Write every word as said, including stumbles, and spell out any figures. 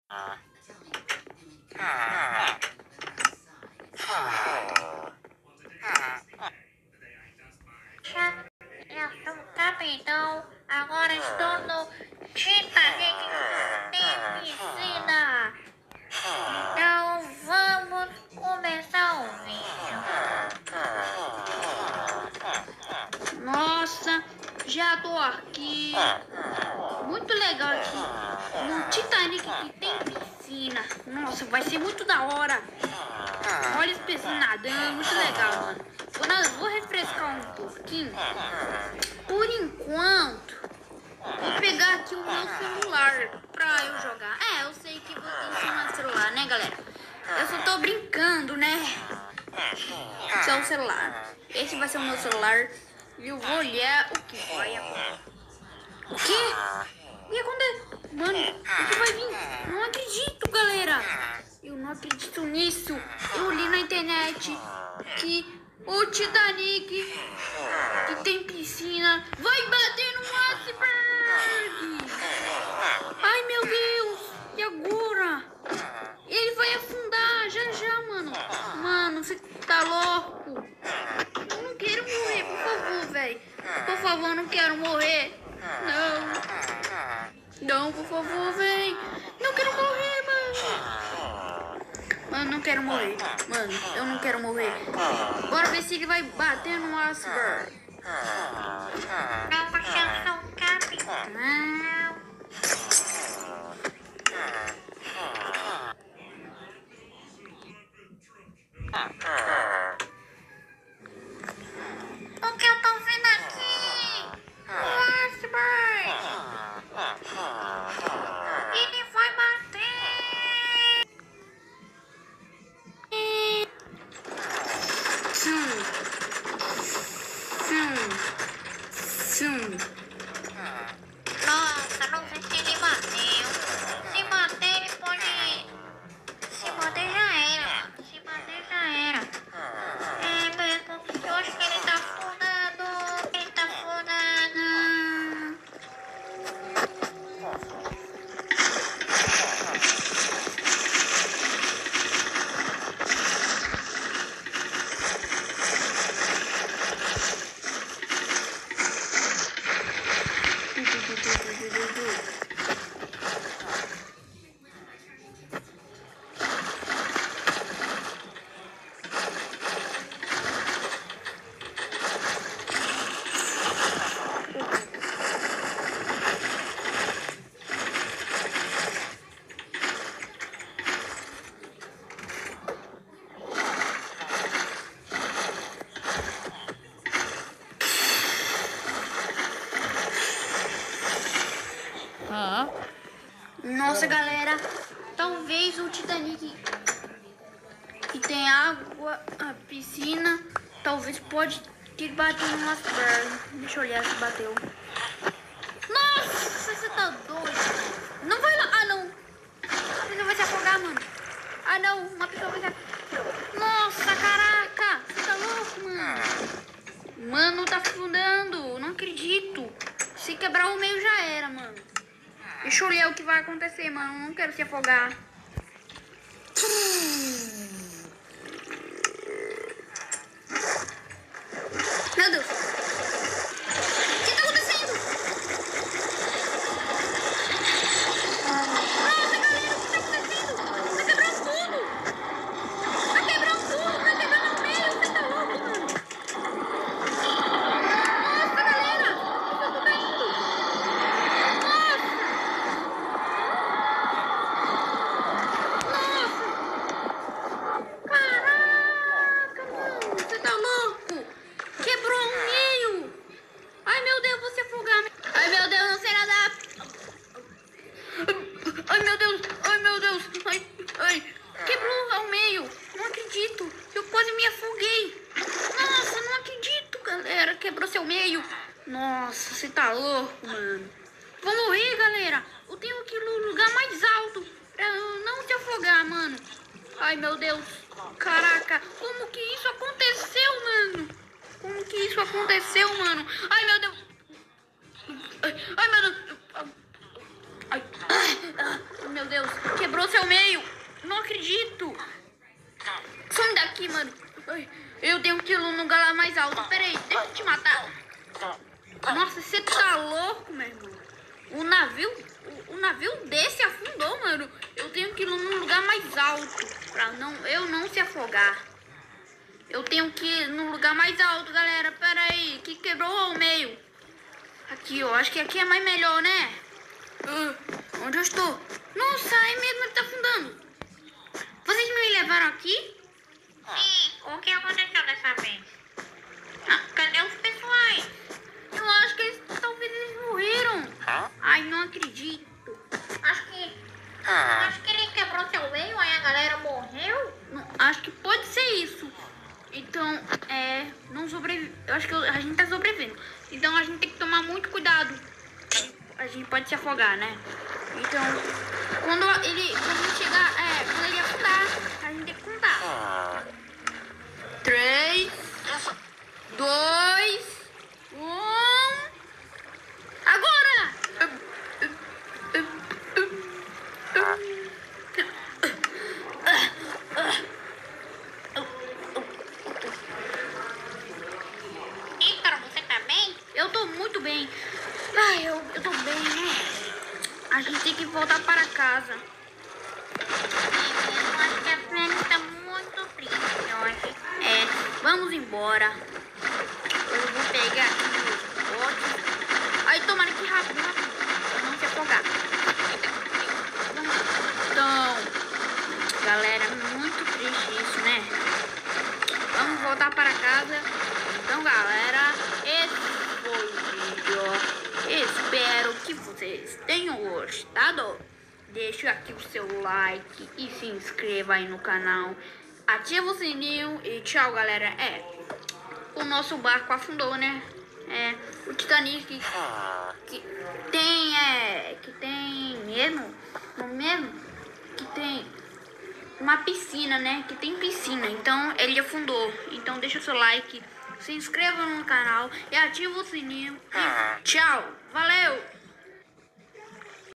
Eu sou o capitão, agora estou no Titanic, tem piscina. Então vamos começar o vídeo. Nossa, já tô aqui. Muito legal aqui no Titanic que tem piscina. Nossa, vai ser muito da hora. Olha os pezinhos nadando, muito legal, mano. Vou, vou refrescar um pouquinho. Por enquanto, vou pegar aqui o meu celular pra eu jogar. É, eu sei que vou ensinar celular, né, galera? Eu só tô brincando, né? Esse é o celular. Esse vai ser o meu celular. E eu vou olhar o que vai agora. O quê? O que aconteceu? Mano, o que vai vir? Não acredito, galera. Eu não acredito nisso. Eu li na internet que o Titanic, que tem piscina, vai bater no iceberg. Ai, meu Deus. E agora? Ele vai afundar já já, mano. Mano, você tá louco? Eu não quero morrer, por favor, velho. Por favor, eu não quero morrer. Não. Não, por favor, velho. Não quero morrer, mano. Mano, não quero morrer. Mano, eu não quero morrer. Bora ver se ele vai bater no iceberg. Não, porque eu sou o capitão. O que eu tô vendo aqui? O iceberg. Ele vai bater. Sim. Sim. Sim. Nossa, não sei se ele bateu. Se bater, ele pode... Se bater, já era, mano. Se bater, já era. É mesmo. Eu acho que ele tá afundando. Ele tá afundando. Nossa, galera, talvez o Titanic que tem água, a piscina, talvez pode ter batido no iceberg. Deixa eu olhar se bateu. Nossa, você tá doido? Não vai lá. Ah, não. A pessoa vai se afogar, mano. Ah, não. Uma pessoa vai se afogar. Nossa, caraca. Você tá louco, mano? Mano, tá afundando. Não acredito. Se quebrar o meio já era, mano. Deixa eu olhar o que vai acontecer, mano. Eu não quero se afogar. Meu Deus. O que tá acontecendo? Nossa, galera, o que tá acontecendo? Tá quebrando tudo. Tá quebrando tudo. Tá quebrando o meio. Você tá louco, mano? Nossa, galera. Eu tô caindo. Caraca, mano, você tá louco? Quebrou um meio. Ai, meu Deus, vou se afogar. Ai, meu Deus, não sei nadar. Ai, meu Deus, ai, meu Deus. Ai, ai, quebrou ao meio. Não acredito, eu quase me afoguei. Nossa, não acredito, galera. Quebrou seu meio. Nossa, você tá louco, mano. Vou morrer, galera. Eu tenho que ir no lugar mais alto pra eu não se afogar, mano. Ai, meu Deus. Caraca, como que isso aconteceu, mano? Como que isso aconteceu, mano? Ai, meu Deus. Ai, ai meu Deus. Ai, ai, meu Deus. Que quebrou seu meio. Não acredito. Some daqui, mano. Eu tenho que ir num lugar lá mais alto. Pera aí, deixa eu te matar. Nossa, você tá louco, meu irmão. O navio, o, o navio desse afundou, mano. Eu tenho que ir num lugar mais alto pra não, eu não se afogar. Eu tenho que ir num lugar mais alto, galera. Pera aí, que quebrou ao meio. Aqui, ó. Acho que aqui é mais melhor, né? Uh, onde eu estou? Nossa, é mesmo, ele tá afundando. Vocês me levaram aqui? Sim, o que aconteceu dessa vez? Ah, cadê os pessoais? Eu acho que eles, talvez eles morreram. Ai, não acredito. Acho que... Acho que ele quebrou seu meio, aí a galera morreu. Não, acho que pode ser isso. Então, é... Não sobrevive. Eu acho que a gente tá sobrevivendo. Então a gente tem que tomar muito cuidado. A gente pode se afogar, né? Então, quando ele, quando chegar, é, quando ele afundar, a gente tem que contar. Três, dois, um. Agora! Ícaro, você tá bem? Eu tô muito bem. Ai, eu, eu tô bem, né? A gente tem que voltar para casa. Eu acho que a Fran tá muito triste hoje. É, vamos embora. Eu vou pegar aqui os potes. Aí, tomara que rápido, rápido. Pra não se afogar. Então, galera, muito triste isso, né? Vamos voltar para casa. Então, galera, esse foi o vídeo. Espero que vocês tenham gostado. Deixa aqui o seu like e se inscreva aí no canal. Ativa o sininho e tchau, galera. É, o nosso barco afundou, né? É, o Titanic que tem, é, que tem mesmo, não mesmo, que tem uma piscina, né? Que tem piscina, então ele afundou. Então deixa o seu like, se inscreva no canal e ativa o sininho. E tchau, valeu!